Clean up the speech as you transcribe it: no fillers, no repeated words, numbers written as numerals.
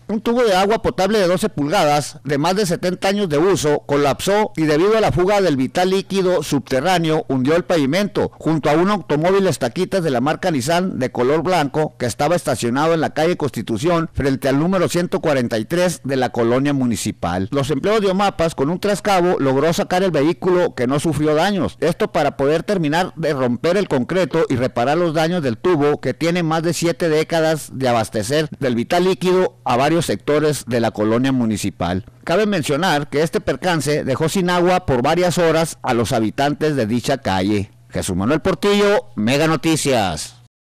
Un tubo de agua potable de 12 pulgadas, de más de 70 años de uso, colapsó y debido a la fuga del vital líquido subterráneo hundió el pavimento, junto a un automóvil estaquitas de la marca Nissan de color blanco que estaba estacionado en la calle Constitución frente al número 143 de la colonia municipal. Los empleados de OMAPAS con un trascabo logró sacar el vehículo que no sufrió daños, esto para poder terminar de romper el concreto y reparar los daños del tubo que tiene más de 7 décadas de abastecer del vital líquido a varios sectores de la colonia municipal. Cabe mencionar que este percance dejó sin agua por varias horas a los habitantes de dicha calle. Jesús Manuel Portillo, Mega Noticias.